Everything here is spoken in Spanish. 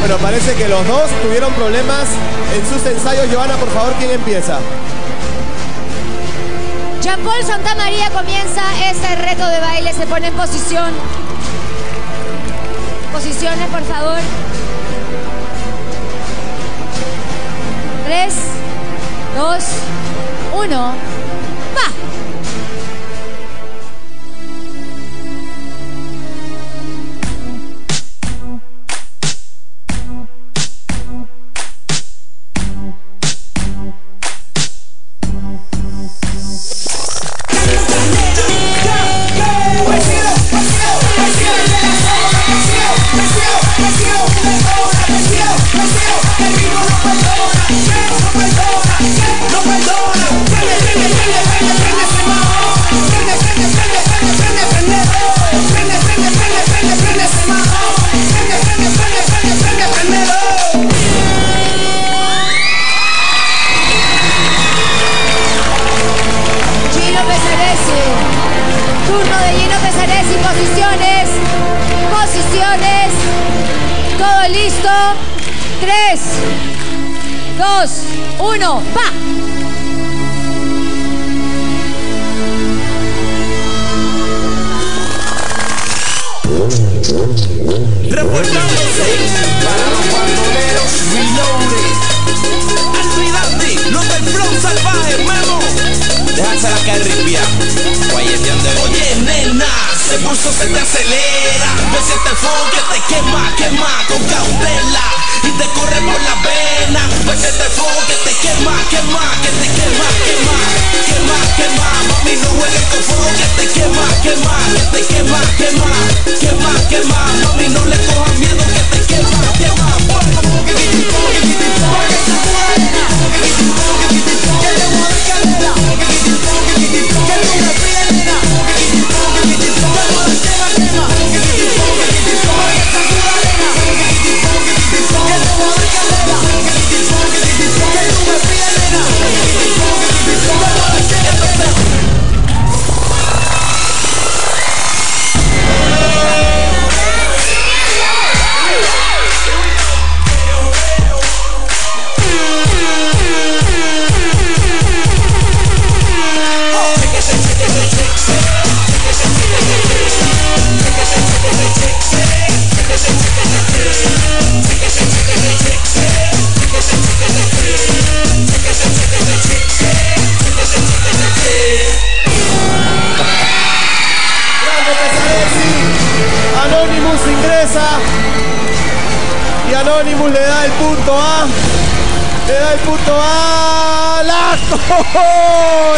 pero parece que los dos tuvieron problemas en sus ensayos. Johanna, por favor, ¿quién empieza? Jean-Paul Santamaría comienza este reto de baile. Se pone en posición. Posiciones, por favor. 3, 2, 1, ¡va! Turno de Gino Pesaresi, posiciones, posiciones, todo listo, 3, 2, 1, ¡va! Reportándose para los bandoleros reloaded. Alfredandi, los del flow salvaje, Memo. Déjasela caer ripia. Oye, nena, ese pulso se te acelera. Me siente el fuego que te quema, quema con cautela. Y te corre por la vena. Me siente el fuego que te quema, quema, que te quema, quema, quema, quema. Mami, no juegues con fuego que te quema, quema, que te quema, quema, quema, quema. Mami, no le cojas miedo que te quema, quema. Anonymous ingresa y Anonymous le da el punto A. Le da el punto A. ¡Lazo!